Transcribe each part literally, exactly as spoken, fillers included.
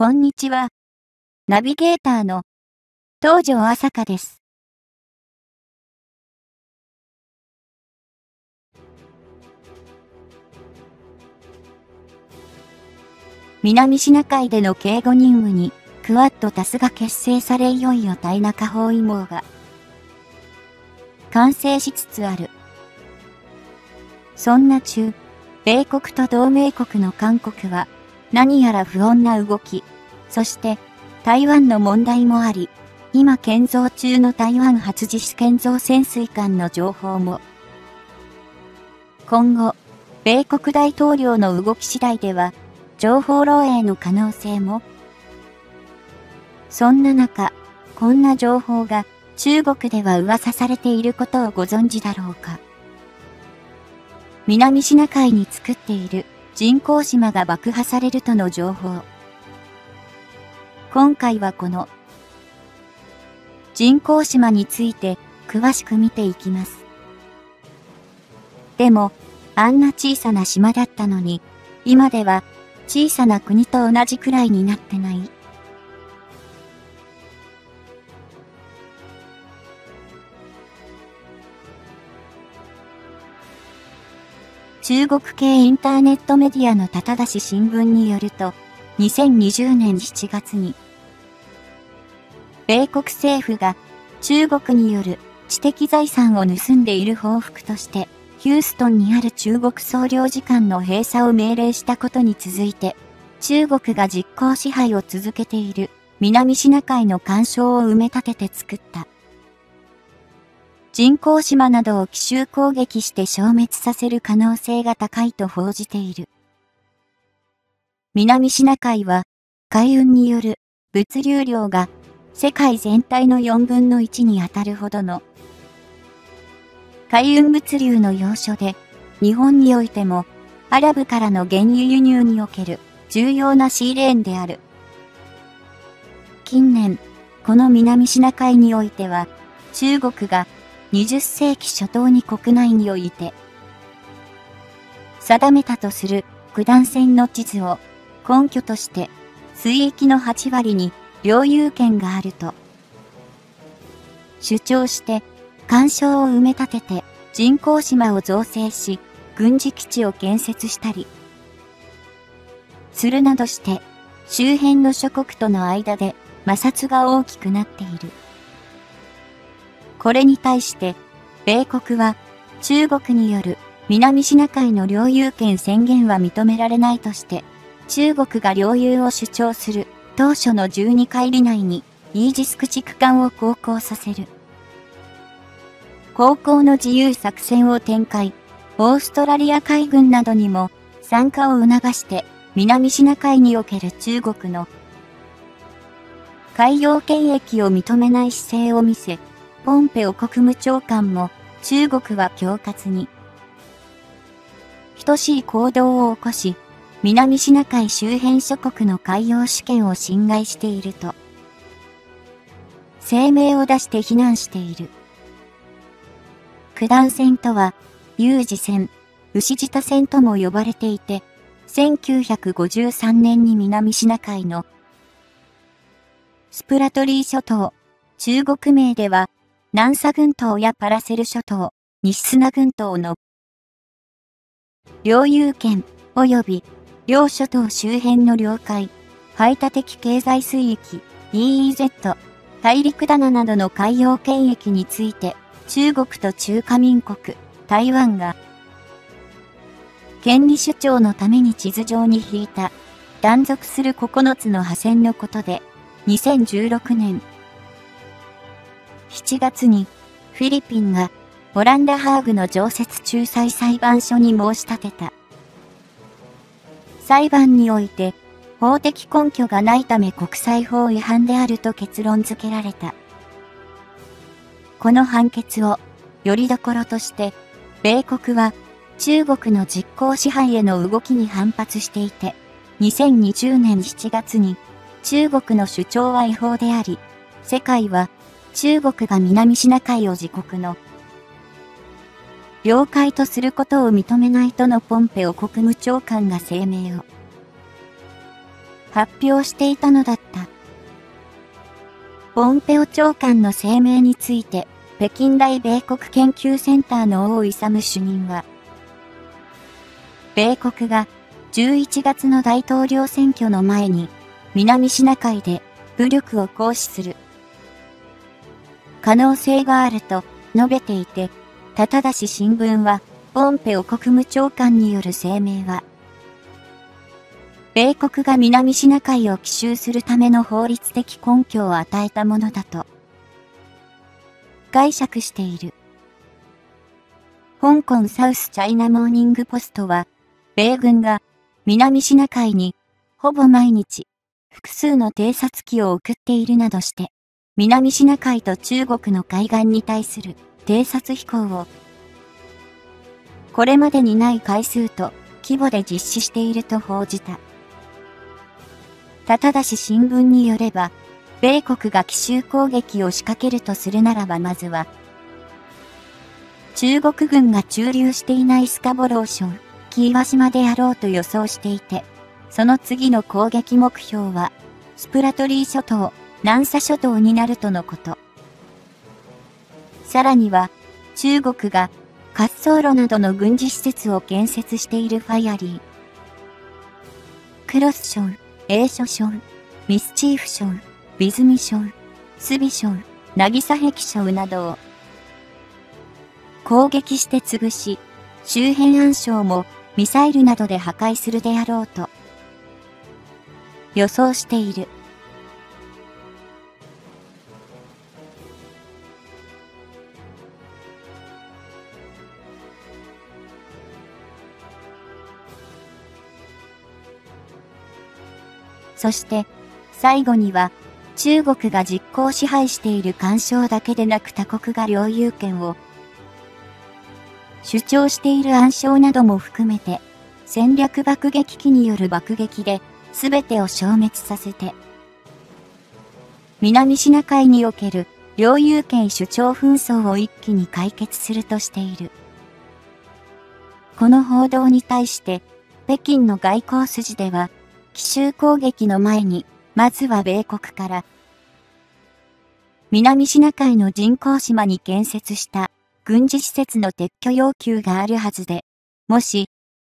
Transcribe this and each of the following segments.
こんにちは。ナビゲーターの東條朝香です。南シナ海での警護任務にクアッドタスが結成されいよいよ対中包囲網が完成しつつある。そんな中、米国と同盟国の韓国は何やら不穏な動き、そして台湾の問題もあり、今建造中の台湾初自主建造潜水艦の情報も。今後、米国大統領の動き次第では、情報漏洩の可能性も。そんな中、こんな情報が中国では噂されていることをご存知だろうか。南シナ海に作っている人工島が爆破されるとの情報。今回はこの人工島について詳しく見ていきます。でも、あんな小さな島だったのに、今では小さな国と同じくらいになってない？中国系インターネットメディアの高田市新聞によると、にせんにじゅうねんしちがつに、米国政府が中国による知的財産を盗んでいる報復として、ヒューストンにある中国総領事館の閉鎖を命令したことに続いて、中国が実効支配を続けている南シナ海の干渉を埋め立てて作った人工島などを奇襲攻撃して消滅させる可能性が高いと報じている。南シナ海は海運による物流量が世界全体のよんぶんのいちに当たるほどの海運物流の要所で、日本においてもアラブからの原油輸入における重要なシーレーンである。近年、この南シナ海においては、中国がにじゅっせいき初頭に国内において定めたとする九段線の地図を根拠として水域のはちわりに領有権があると主張して干渉を埋め立てて人工島を造成し軍事基地を建設したりするなどして周辺の諸国との間で摩擦が大きくなっている。これに対して、米国は中国による南シナ海の領有権宣言は認められないとして、中国が領有を主張する当初のじゅうにかいり内にイージス駆逐艦を航行させる。航行の自由作戦を展開、オーストラリア海軍などにも参加を促して南シナ海における中国の海洋権益を認めない姿勢を見せ、ポンペオ国務長官も中国は恐喝に等しい行動を起こし、南シナ海周辺諸国の海洋主権を侵害していると声明を出して非難している。九段線とは、有事線、牛舌線とも呼ばれていて、せんきゅうひゃくごじゅうさんねんに南シナ海のスプラトリー諸島、中国名では、南沙群島やパラセル諸島、西砂群島の領有権及び両諸島周辺の領海、排他的経済水域 イーイーゼット、大陸棚などの海洋権益について中国と中華民国、台湾が権利主張のために地図上に引いた断続するここのつの破線のことで、にせんじゅうろくねんしちがつにフィリピンがオランダハーグの常設仲裁裁判所に申し立てた。裁判において法的根拠がないため国際法違反であると結論付けられた。この判決をよりどころとして、米国は中国の実効支配への動きに反発していて、にせんにじゅうねんしちがつに中国の主張は違法であり、世界は中国が南シナ海を自国の領海とすることを認めないとのポンペオ国務長官が声明を発表していたのだった。ポンペオ長官の声明について、北京大米国研究センターの王勇主任は、米国がじゅういちがつの大統領選挙の前に、南シナ海で武力を行使する可能性があると述べていて、ただし新聞は、ポンペオ国務長官による声明は、米国が南シナ海を奇襲するための法律的根拠を与えたものだと解釈している。香港サウスチャイナモーニングポストは、米軍が南シナ海にほぼ毎日複数の偵察機を送っているなどして、南シナ海と中国の海岸に対する偵察飛行をこれまでにない回数と規模で実施していると報じた。ただし新聞によれば、米国が奇襲攻撃を仕掛けるとするならばまずは、中国軍が駐留していないスカボロー礁、キーワ島であろうと予想していて、その次の攻撃目標は、スプラトリー諸島、南沙諸島になるとのこと。さらには、中国が滑走路などの軍事施設を建設しているファイアリー、クロス礁、英諸礁、ミスチーフ礁、ビズミ礁、スビ礁、渚壁礁などを攻撃して潰し、周辺暗礁もミサイルなどで破壊するであろうと予想している。そして、最後には、中国が実効支配している環礁だけでなく他国が領有権を主張している暗礁なども含めて、戦略爆撃機による爆撃で全てを消滅させて、南シナ海における領有権主張紛争を一気に解決するとしている。この報道に対して、北京の外交筋では、奇襲攻撃の前に、まずは米国から、南シナ海の人工島に建設した軍事施設の撤去要求があるはずで、もし、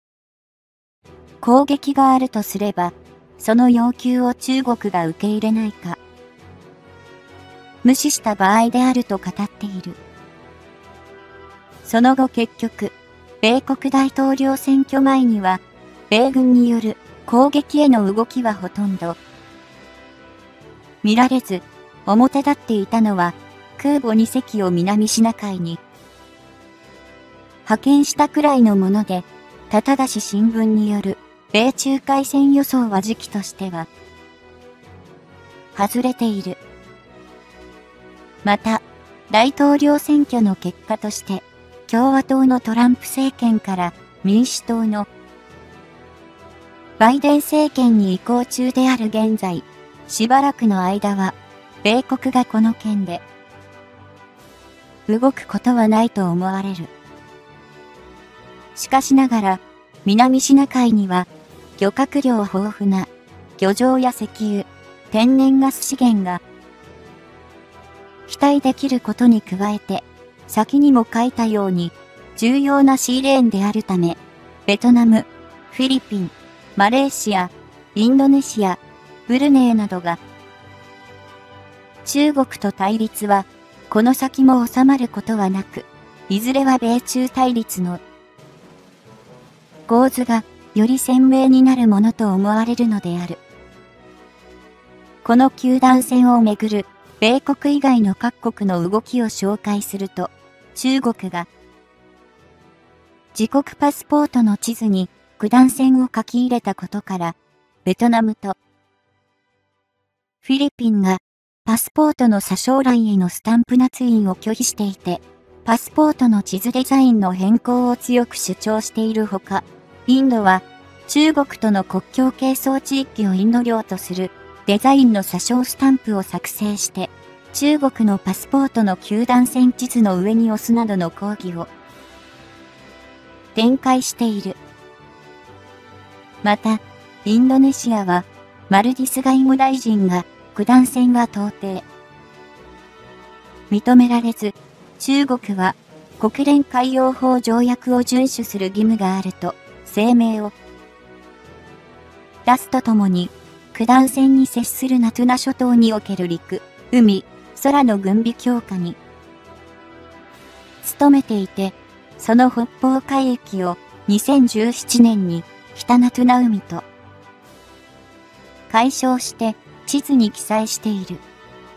攻撃があるとすれば、その要求を中国が受け入れないか、無視した場合であると語っている。その後結局、米国大統領選挙前には、米軍による攻撃への動きはほとんど見られず、表立っていたのは空母にせきを南シナ海に派遣したくらいのもので、ただし新聞による米中海戦予想は時期としては外れている。また、大統領選挙の結果として、共和党のトランプ政権から民主党のバイデン政権に移行中である現在、しばらくの間は、米国がこの件で、動くことはないと思われる。しかしながら、南シナ海には、漁獲量豊富な、漁場や石油、天然ガス資源が、期待できることに加えて、先にも書いたように、重要なシーレーンであるため、ベトナム、フィリピン、マレーシア、インドネシア、ブルネイなどが、中国と対立は、この先も収まることはなく、いずれは米中対立の構図がより鮮明になるものと思われるのである。この九段線をめぐる米国以外の各国の動きを紹介すると、中国が自国パスポートの地図に九段線を書き入れたことから、ベトナムとフィリピンがパスポートの査証欄へのスタンプ捺印を拒否していて、パスポートの地図デザインの変更を強く主張しているほか、インドは中国との国境係争地域をインド領とするデザインの査証スタンプを作成して、中国のパスポートの九段線地図の上に押すなどの抗議を展開している。また、インドネシアはマルディス外務大臣が九段線は到底認められず、中国は国連海洋法条約を遵守する義務があると声明を出すとともに、九段線に接するナトゥナ諸島における陸、海、空の軍備強化に努めていて、その北方海域をにせんじゅうななねんに北ナトゥナ海と解消して地図に記載している。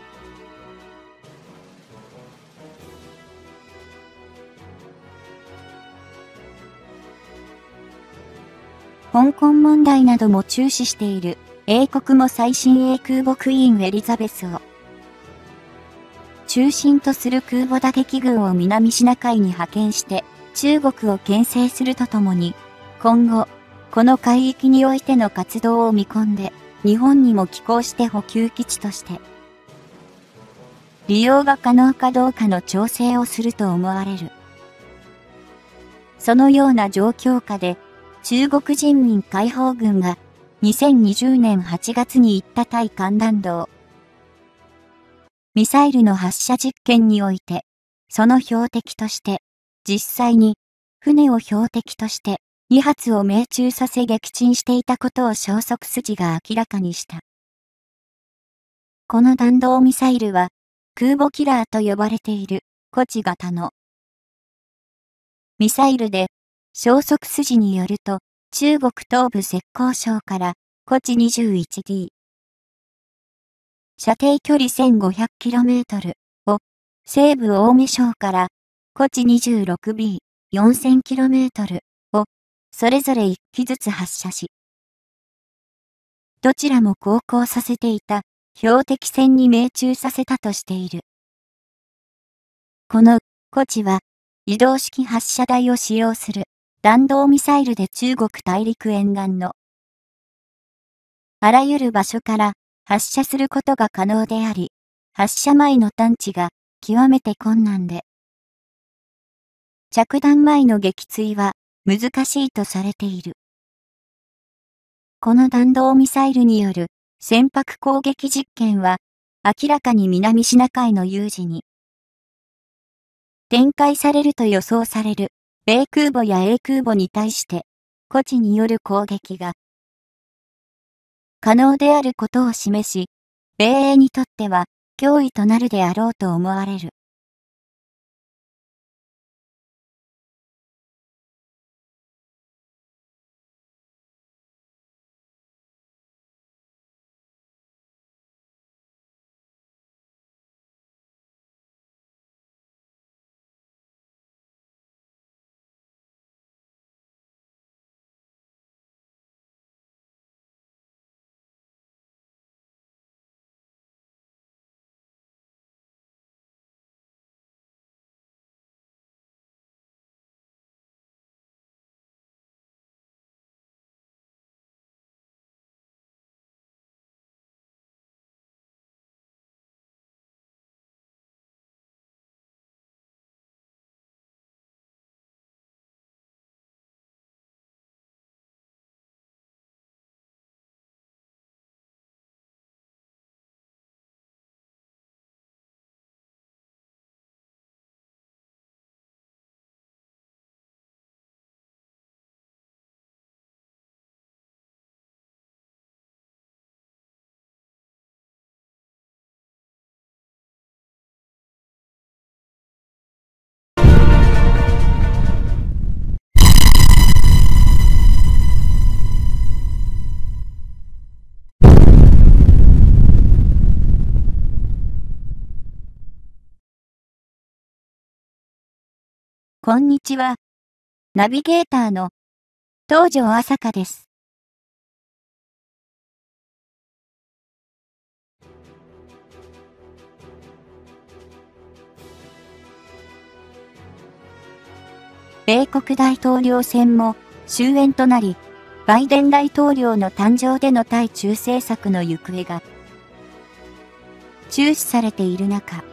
香港問題なども注視している英国も最新鋭空母クイーンエリザベスを中心とする空母打撃群を南シナ海に派遣して中国を牽制するとともに、今後、この海域においての活動を見込んで、日本にも寄港して補給基地として利用が可能かどうかの調整をすると思われる。そのような状況下で、中国人民解放軍がにせんにじゅうねんはちがつに行った対艦弾道ミサイルの発射実験において、その標的として、実際に船を標的としてに発を命中させ撃沈していたことを消息筋が明らかにした。この弾道ミサイルは空母キラーと呼ばれているコチ型のミサイルで、消息筋によると、中国東部浙江省からコチ にじゅういちディー、射程距離 せんごひゃくキロメートル を、西部青梅省からコチ にじゅうろくビー、よんせんキロメートル を、それぞれいっ機ずつ発射し、どちらも航行させていた標的船に命中させたとしている。このコチは、移動式発射台を使用する弾道ミサイルで中国大陸沿岸のあらゆる場所から発射することが可能であり、発射前の探知が極めて困難で、着弾前の撃墜は難しいとされている。この弾道ミサイルによる船舶攻撃実験は明らかに南シナ海の有事に展開されると予想される米空母や英空母に対してコチによる攻撃が可能であることを示し、米英にとっては脅威となるであろうと思われる。こんにちは。ナビゲーターの東條朝香です。米国大統領選も終焉となり、バイデン大統領の誕生での対中政策の行方が注視されている中、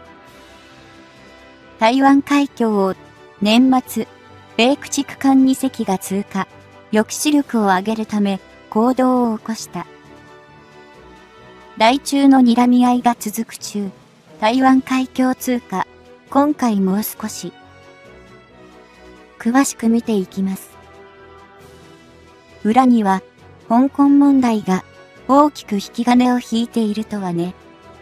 台湾海峡を年末、米駆逐艦に隻が通過、抑止力を上げるため行動を起こした。 台中の睨み合いが続く中、台湾海峡通過、今回もう少し、詳しく見ていきます。裏には、香港問題が大きく引き金を引いているとはね。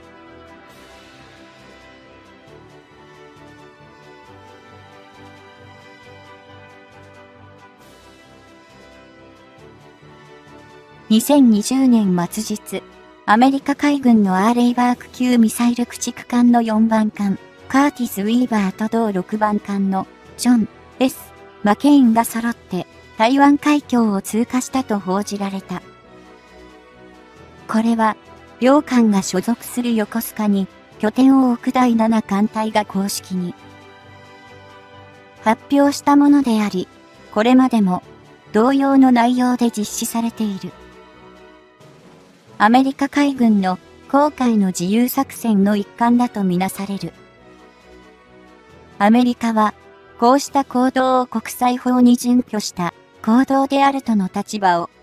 にせんにじゅうねん末日、アメリカ海軍のアーレイバーク級ミサイル駆逐艦のよんばん艦、カーティス・ウィーバーと同ろくばん艦のジョン・エス・マケインが揃って台湾海峡を通過したと報じられた。これは、両艦が所属する横須賀に拠点を置くだいなな艦隊が公式に発表したものであり、これまでも同様の内容で実施されている。アメリカ海軍の航海の自由作戦の一環だとみなされる。アメリカは、こうした行動を国際法に準拠した行動であるとの立場を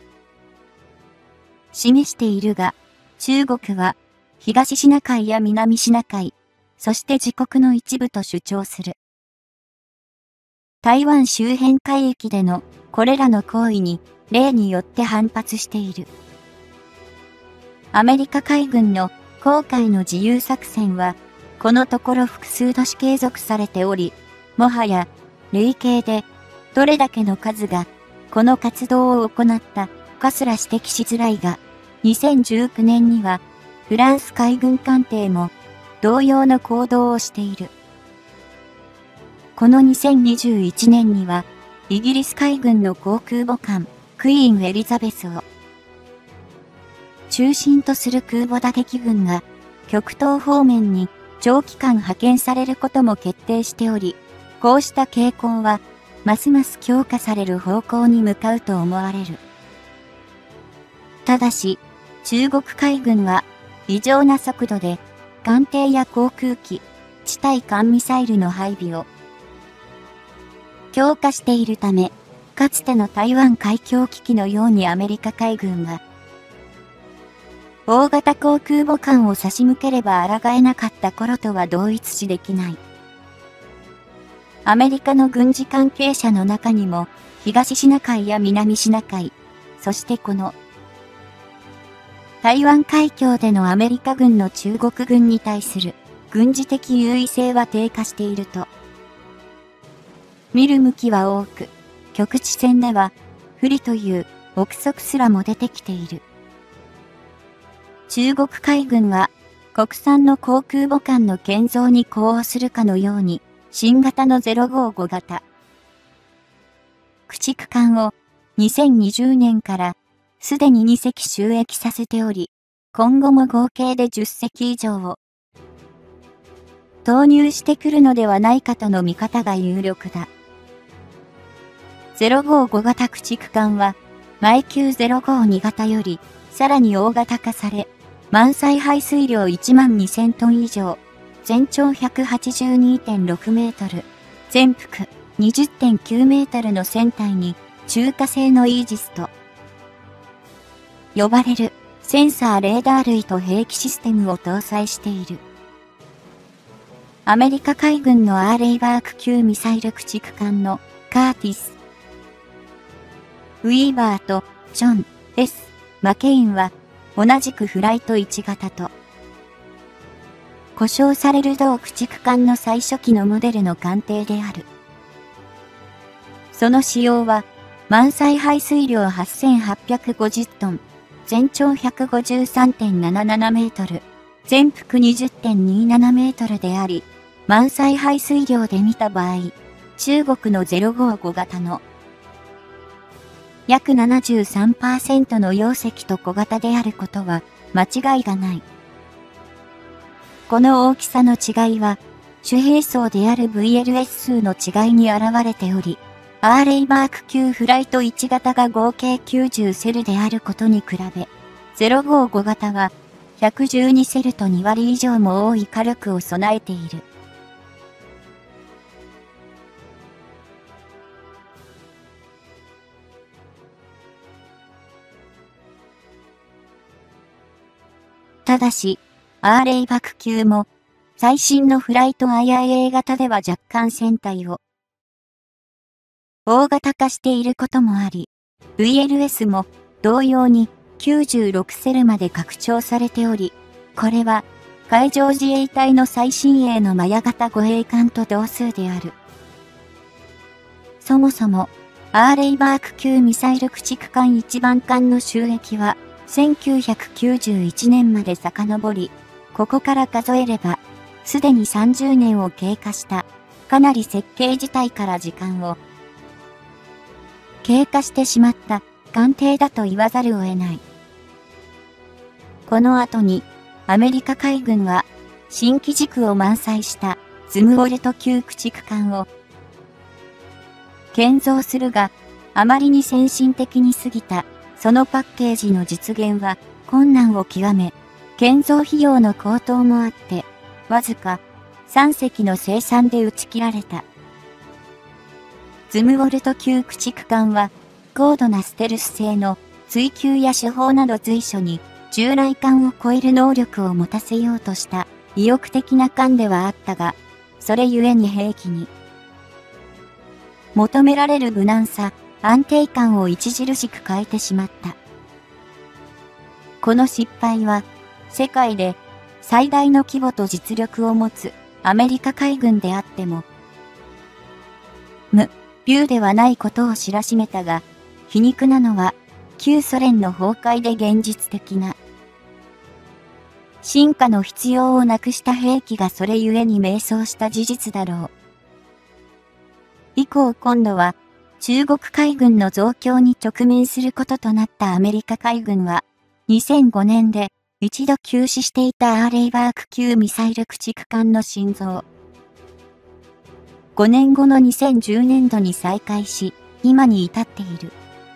示しているが、中国は東シナ海や南シナ海、そして自国の一部と主張する。台湾周辺海域でのこれらの行為に例によって反発している。アメリカ海軍の航海の自由作戦は、このところ複数年継続されており、もはや累計でどれだけの数がこの活動を行ったかすら指摘しづらいが、にせんじゅうきゅうねんにはフランス海軍艦艇も同様の行動をしている。このにせんにじゅういちねんにはイギリス海軍の航空母艦クイーン・エリザベスを中心とする空母打撃群が極東方面に長期間派遣されることも決定しており、こうした傾向はますます強化される方向に向かうと思われる。ただし、中国海軍は異常な速度で艦艇や航空機、地対艦ミサイルの配備を強化しているため、かつての台湾海峡危機のようにアメリカ海軍が大型航空母艦を差し向ければ抗えなかった頃とは同一視できない。アメリカの軍事関係者の中にも、東シナ海や南シナ海、そしてこの台湾海峡でのアメリカ軍の中国軍に対する軍事的優位性は低下していると見る向きは多く、局地戦では不利という憶測すらも出てきている。中国海軍は国産の航空母艦の建造に呼応するかのように新型のゼロごーご型駆逐艦をにせんにじゅうねんからすでににせき就役させており、今後も合計でじゅっせき以上を投入してくるのではないかとの見方が有力だ。ゼロごーご型駆逐艦は前級ゼロごーに型よりさらに大型化され、満載排水量いちまんにせんトン以上、全長 ひゃくはちじゅうにてんろくメートル、全幅 にじゅってんきゅうメートルの船体に中華製のイージスと呼ばれるセンサーレーダー類と兵器システムを搭載している。アメリカ海軍のアーレイバーク級ミサイル駆逐艦のカーティス・ウィーバーとジョン・エス・マケインは同じくフライトいち型と呼称される同駆逐艦の最初期のモデルの艦艇である。その仕様は満載排水量はっせんはっぴゃくごじゅうトン、全長 ひゃくごじゅうさんてんななななメートル、全幅 にじゅってんにーななメートルであり、満載排水量で見た場合、中国のゼロごーご型の約 ななじゅうさんパーセント の容積と小型であることは間違いがない。この大きさの違いは、主兵装である ブイエルエス 数の違いに現れており、アーレイバーク級フライトいち型が合計きゅうじゅうセルであることに比べ、ゼロごーご型はひゃくじゅうにセルとにわり以上も多い火力を備えている。 ただし、アーレイ爆級も、最新のフライト アイアイエー 型では若干船体を大型化していることもあり、ブイエルエス も同様にきゅうじゅうろくセルまで拡張されており、これは海上自衛隊の最新鋭のマヤ型護衛艦と同数である。そもそも、アーレイバーク級ミサイル駆逐艦一番艦の収益はせんきゅうひゃくきゅうじゅういちねんまで遡り、ここから数えれば、すでにさんじゅうねんを経過した、かなり設計自体から時間を経過してしまった艦艇だと言わざるを得ない。この後に、アメリカ海軍は、新機軸を満載したズムウォルト級駆逐艦を建造するが、あまりに先進的に過ぎた、そのパッケージの実現は困難を極め、建造費用の高騰もあって、わずかさんせきの生産で打ち切られた。ズムウォルト級駆逐艦は、高度なステルス性の追求や手法など随所に従来艦を超える能力を持たせようとした意欲的な艦ではあったが、それゆえに兵器に求められる無難さ、安定感を著しく欠いてしまった。この失敗は、世界で最大の規模と実力を持つアメリカ海軍であっても、無、ビューではないことを知らしめたが、皮肉なのは、旧ソ連の崩壊で現実的な進化の必要をなくした兵器がそれゆえに迷走した事実だろう。以降今度は中国海軍の増強に直面することとなったアメリカ海軍はにせんごねんで一度休止していたアーレイバーク級ミサイル駆逐艦の新造。ごねんごのにせんじゅうねんどに再開し、今に至っている。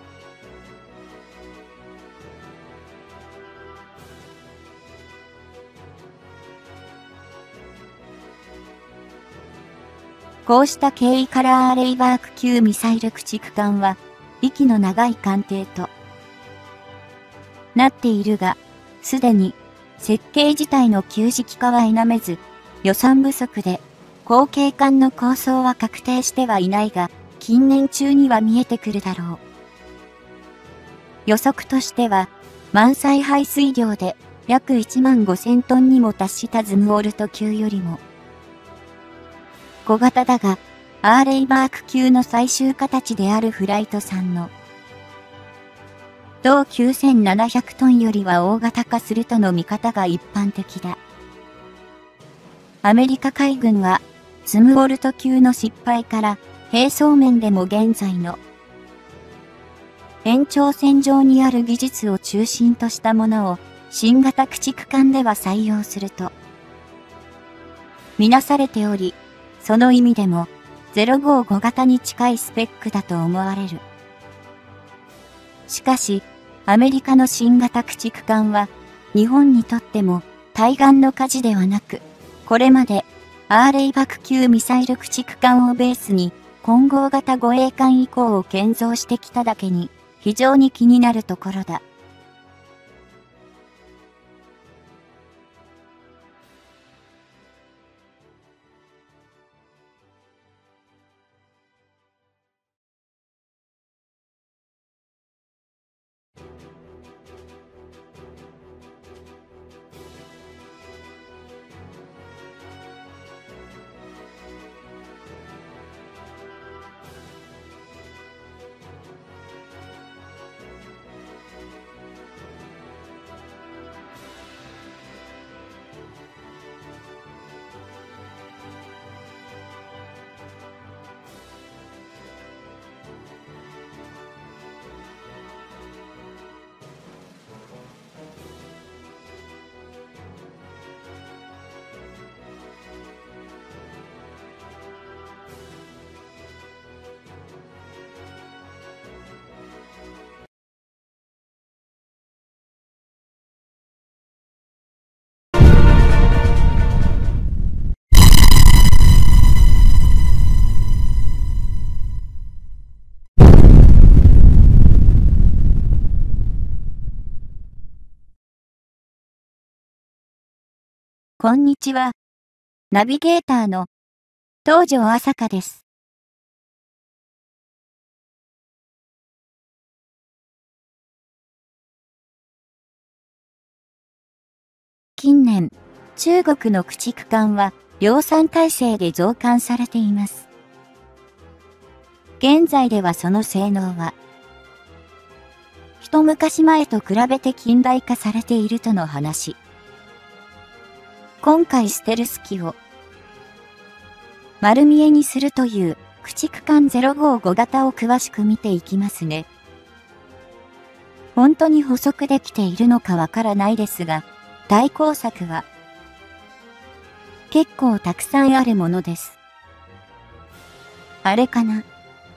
こうした経緯からアーレイバーク級ミサイル駆逐艦は、息の長い艦艇となっているが、すでに設計自体の旧式化は否めず、予算不足で後継艦の構想は確定してはいないが、近年中には見えてくるだろう。予測としては、満載排水量で約いちまんごせんトンにも達したズムウォルト級よりも、小型だが、アーレイバーク級の最終形であるフライトさんの、同きゅうせんななひゃくトンよりは大型化するとの見方が一般的だ。アメリカ海軍は、ズムウォルト級の失敗から、兵装面でも現在の、延長線上にある技術を中心としたものを、新型駆逐艦では採用すると、みなされており、その意味でも、ゼロごじゅうご型に近いスペックだと思われる。しかし、アメリカの新型駆逐艦は、日本にとっても対岸の火事ではなく、これまで、アーレイバク級ミサイル駆逐艦をベースに、混合型護衛艦以降を建造してきただけに、非常に気になるところだ。 こんにちは。ナビゲーターの東條朝香です。近年、中国の駆逐艦は量産体制で増艦されています。現在ではその性能は、一昔前と比べて近代化されているとの話。今回ステルス機を丸見えにするという駆逐艦ゼロごーご型を詳しく見ていきますね。本当に補足できているのかわからないですが、対抗策は結構たくさんあるものです。あれかな。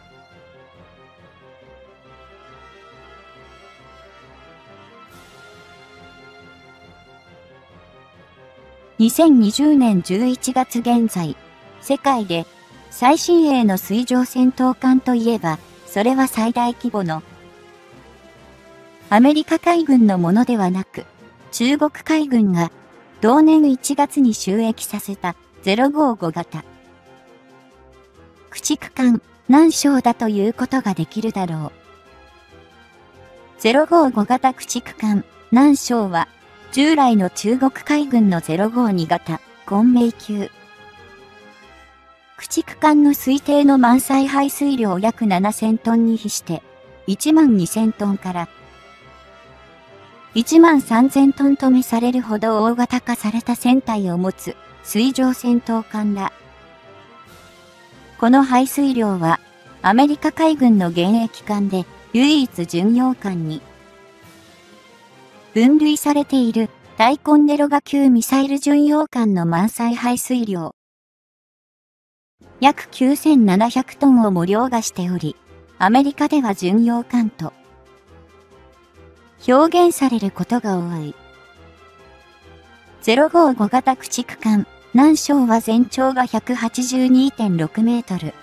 にせんにじゅうねんじゅういちがつ現在、世界で最新鋭の水上戦闘艦といえば、それは最大規模のアメリカ海軍のものではなく、中国海軍が同年いちがつに就役させたゼロごーご型。駆逐艦南昌だということができるだろう。ゼロごーご型駆逐艦南昌は、従来の中国海軍のゼロごーに型、昆明級。駆逐艦の推定の満載排水量約ななせんトンに比して、いちまんにせんトンからいちまんさんぜんトンとめされるほど大型化された船体を持つ水上戦闘艦だ。この排水量は、アメリカ海軍の現役艦で唯一巡洋艦に分類されているタイコンデロガ級ミサイル巡洋艦の満載排水量約きゅうせんななひゃくトンをも凌駕しており、アメリカでは巡洋艦と表現されることが多い。ゼロごーご型駆逐艦南昌は全長が ひゃくはちじゅうにてんろくメートル、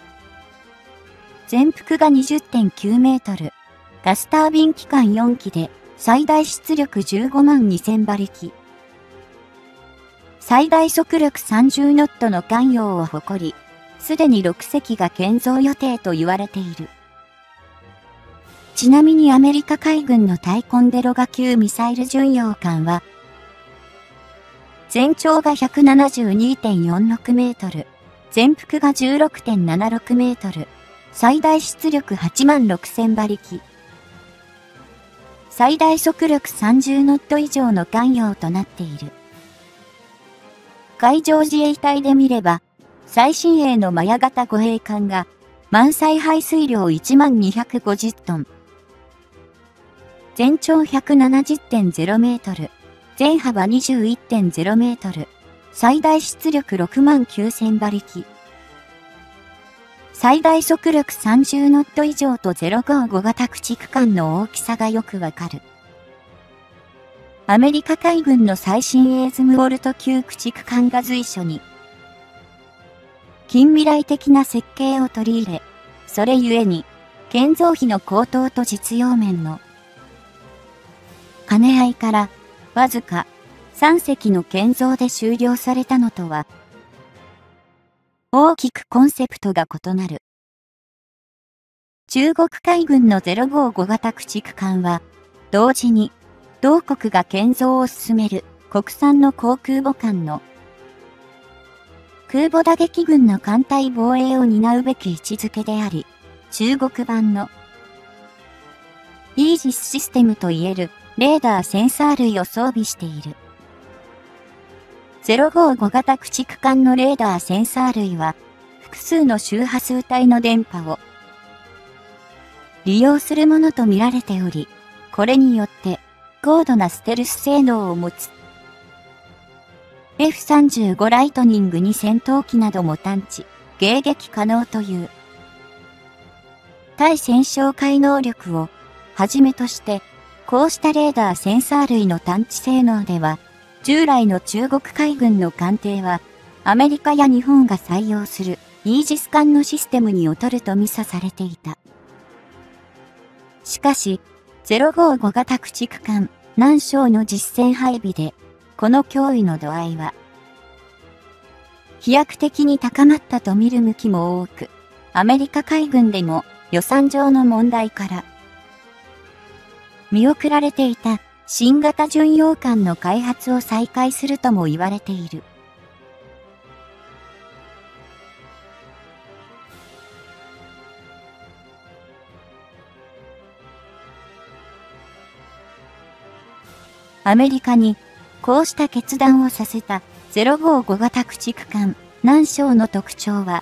全幅が にじゅってんきゅうメートル、ガスタービン機関よんきで最大出力じゅうごまんにせんばりき、最大速力さんじゅうノットの艦揚を誇り、すでにろくせきが建造予定と言われている。ちなみにアメリカ海軍のタイコンデロガ級ミサイル巡洋艦は、全長が ひゃくななじゅうにてんよんろくメートル、全幅が じゅうろくてんななろくメートル、最大出力はちまんろくせんばりき、最大速力さんじゅうノット以上の艦揚となっている。海上自衛隊で見れば、最新鋭のマヤ型護衛艦が、満載排水量 いちまんにひゃくごじゅうトン。全長 ひゃくななじゅってんゼロメートル、全幅 にじゅういってんゼロメートル、最大出力ろくまんきゅうせんばりき。最大速力さんじゅうノット以上とゼロごーご型駆逐艦の大きさがよくわかる。アメリカ海軍の最新鋭ズムウォルト級駆逐艦が随所に、近未来的な設計を取り入れ、それゆえに、建造費の高騰と実用面の兼ね合いから、わずかさんせきの建造で終了されたのとは、大きくコンセプトが異なる。中国海軍のゼロごーご型駆逐艦は、同時に、同国が建造を進める国産の航空母艦の空母打撃群の艦隊防衛を担うべき位置づけであり、中国版のイージスシステムといえるレーダーセンサー類を装備している。ゼロごーご型駆逐艦のレーダーセンサー類は、複数の周波数帯の電波を利用するものと見られており、これによって高度なステルス性能を持つ。エフさんじゅうご ライトニングに戦闘機なども探知、迎撃可能という、対戦哨戒能力をはじめとして、こうしたレーダーセンサー類の探知性能では、従来の中国海軍の艦艇は、アメリカや日本が採用するイージス艦のシステムに劣ると見差されていた。しかし、ゼロごーご型駆逐艦南昌の実戦配備で、 この脅威の度合いは、飛躍的に高まったと見る向きも多く、アメリカ海軍でも予算上の問題から、見送られていた新型巡洋艦の開発を再開するとも言われている。アメリカにこうした決断をさせたゼロごーご型駆逐艦南昌の特徴は、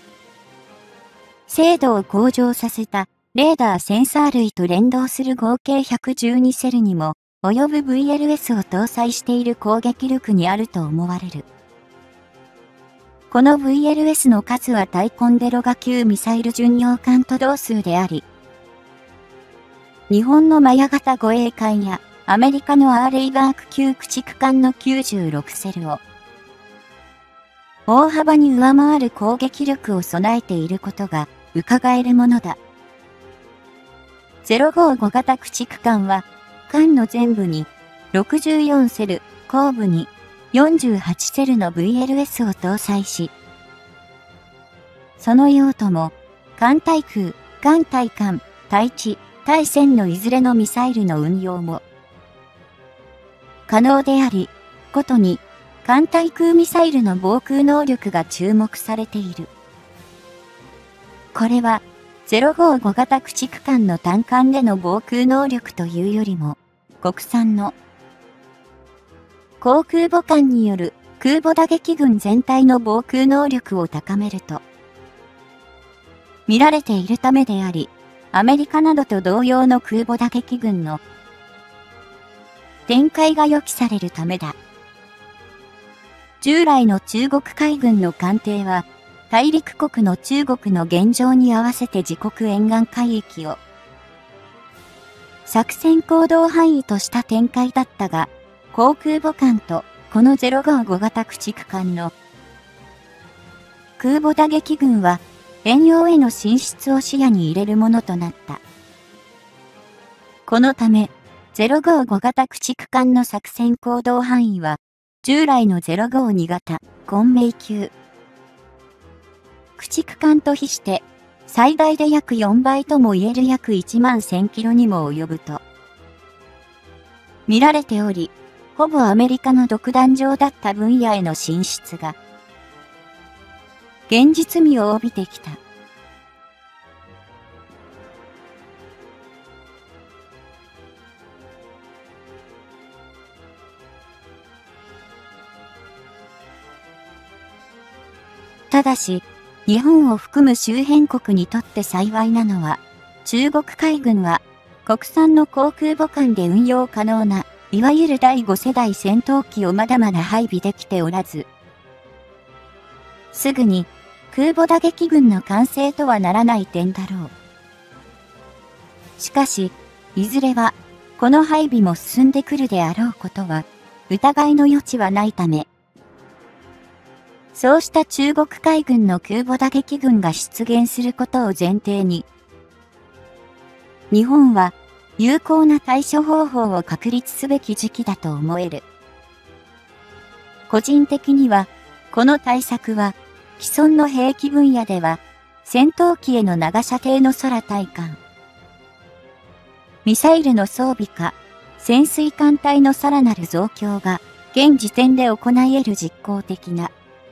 精度を向上させたレーダーセンサー類と連動する合計ひゃくじゅうにセルにも及ぶ ブイエルエス を搭載している攻撃力にあると思われる。この ブイエルエス の数はタイコンデロガ級ミサイル巡洋艦と同数であり、日本のマヤ型護衛艦やアメリカのアーレイバーク級駆逐艦のきゅうじゅうろくセルを大幅に上回る攻撃力を備えていることが伺えるものだ。ゼロごーご型駆逐艦は艦の前部にろくじゅうよんセル、後部によんじゅうはちセルの ブイエルエス を搭載し、その用途も艦対空、艦対艦、対地、対戦のいずれのミサイルの運用も可能であり、ことに艦対空ミサイルの防空能力が注目されている。これはゼロごーご型駆逐艦の単艦での防空能力というよりも、国産の航空母艦による空母打撃群全体の防空能力を高めると見られているためであり、アメリカなどと同様の空母打撃群の展開が予期されるためだ。従来の中国海軍の艦艇は、大陸国の中国の現状に合わせて自国沿岸海域を作戦行動範囲とした展開だったが、航空母艦とこのゼロごーご型駆逐艦の空母打撃群は遠洋への進出を視野に入れるものとなった。このため、ゼロごーご型駆逐艦の作戦行動範囲は、従来のゼロごーに型、混迷級。駆逐艦と比して、最大で約よんばいとも言える約いちまんせんキロにも及ぶと、見られており、ほぼアメリカの独壇場だった分野への進出が、現実味を帯びてきた。ただし、日本を含む周辺国にとって幸いなのは、中国海軍は国産の航空母艦で運用可能な、いわゆるだいご世代戦闘機をまだまだ配備できておらず、すぐに空母打撃群の完成とはならない点だろう。しかし、いずれはこの配備も進んでくるであろうことは疑いの余地はないため、そうした中国海軍の空母打撃群が出現することを前提に、日本は有効な対処方法を確立すべき時期だと思える。個人的には、この対策は、既存の兵器分野では、戦闘機への長射程の空対艦、ミサイルの装備か、潜水艦隊のさらなる増強が、現時点で行える実効的な、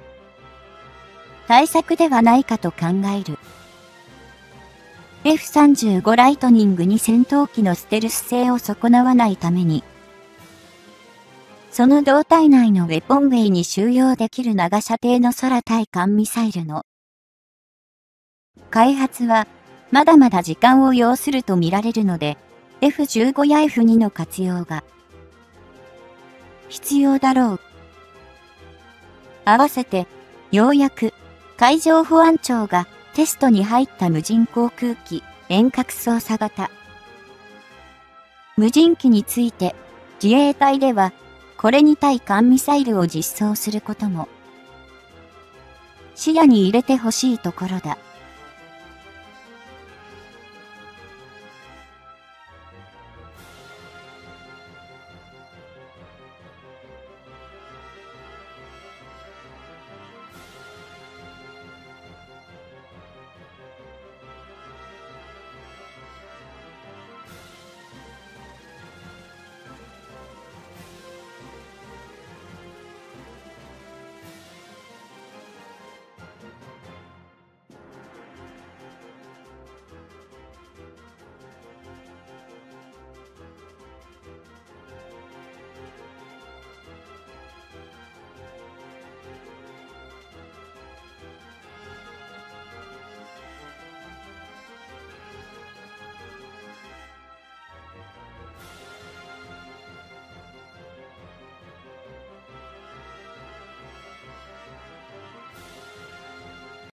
対策ではないかと考える。エフさんじゅうご ライトニングに戦闘機のステルス性を損なわないために、その胴体内のウェポンウェイに収容できる長射程の空対艦ミサイルの開発はまだまだ時間を要すると見られるので、エフじゅうご や エフに の活用が必要だろう。合わせて、ようやく海上保安庁がテストに入った無人航空機遠隔操作型無人機について自衛隊ではこれに対艦ミサイルを実装することも視野に入れてほしいところだ。